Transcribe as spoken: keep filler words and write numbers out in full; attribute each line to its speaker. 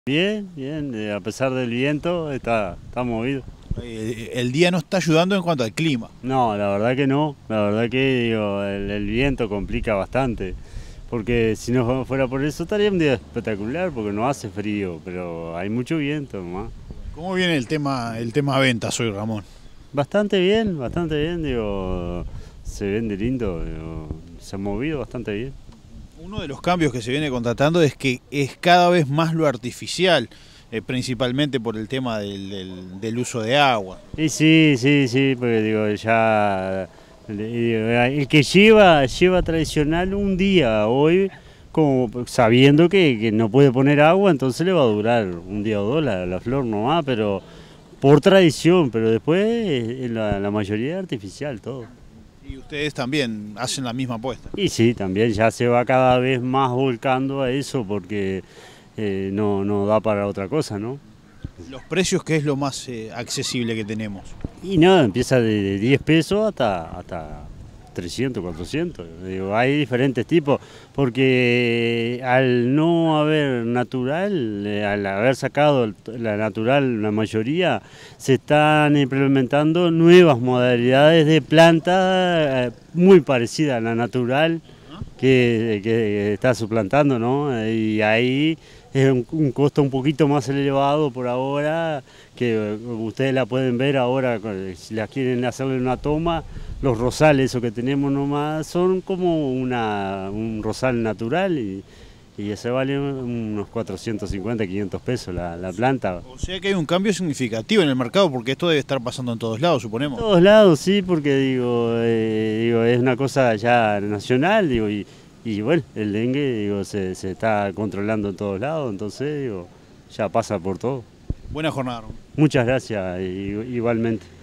Speaker 1: Bien, bien, eh, a pesar del viento está, está movido.
Speaker 2: Eh, El día no está ayudando en cuanto al clima.
Speaker 1: No, la verdad que no, la verdad que digo, el, el viento complica bastante, porque si no fuera por eso estaría un día espectacular, porque no hace frío, pero hay mucho viento nomás.
Speaker 2: ¿Cómo viene el tema, el tema ventas hoy, Ramón?
Speaker 1: Bastante bien, bastante bien, digo, se vende lindo, digo, se ha movido bastante bien.
Speaker 2: Uno de los cambios que se viene contratando es que es cada vez más lo artificial, eh, principalmente por el tema del, del- del uso de agua.
Speaker 1: Y sí, sí, sí, porque digo, ya eh, el que lleva, lleva tradicional un día hoy, como sabiendo que, que no puede poner agua, entonces le va a durar un día o dos la, la flor nomás, pero por tradición, pero después eh, la, la mayoría es artificial todo.
Speaker 2: Y ustedes también hacen la misma apuesta.
Speaker 1: Y sí, también ya se va cada vez más volcando a eso porque eh, no, no da para otra cosa, ¿no?
Speaker 2: Los precios, ¿qué es lo más eh, accesible que tenemos?
Speaker 1: Y no, empieza de de diez pesos hasta, hasta trescientos, cuatrocientos. Digo, hay diferentes tipos, porque al no haber natural, eh, al haber sacado el- la natural, la mayoría, se están implementando nuevas modalidades de planta eh, muy parecidas a la natural que, que está suplantando, ¿no? Y ahí es un, un costo un poquito más elevado por ahora, que ustedes la pueden ver ahora, si las quieren hacerle una toma, los rosales, esos que tenemos nomás, son como una, un rosal natural y, y ese vale unos cuatrocientos cincuenta, quinientos pesos la, la planta.
Speaker 2: O sea que hay un cambio significativo en el mercado, porque esto debe estar pasando en todos lados,
Speaker 1: En
Speaker 2: suponemos.
Speaker 1: todos lados, sí, porque digo, eh, digo, es una cosa ya nacional, digo, y, y bueno, el dengue digo, se, se está controlando en todos lados, entonces digo, ya pasa por todo.
Speaker 2: Buena jornada, Ramón.
Speaker 1: Muchas gracias, i- igualmente.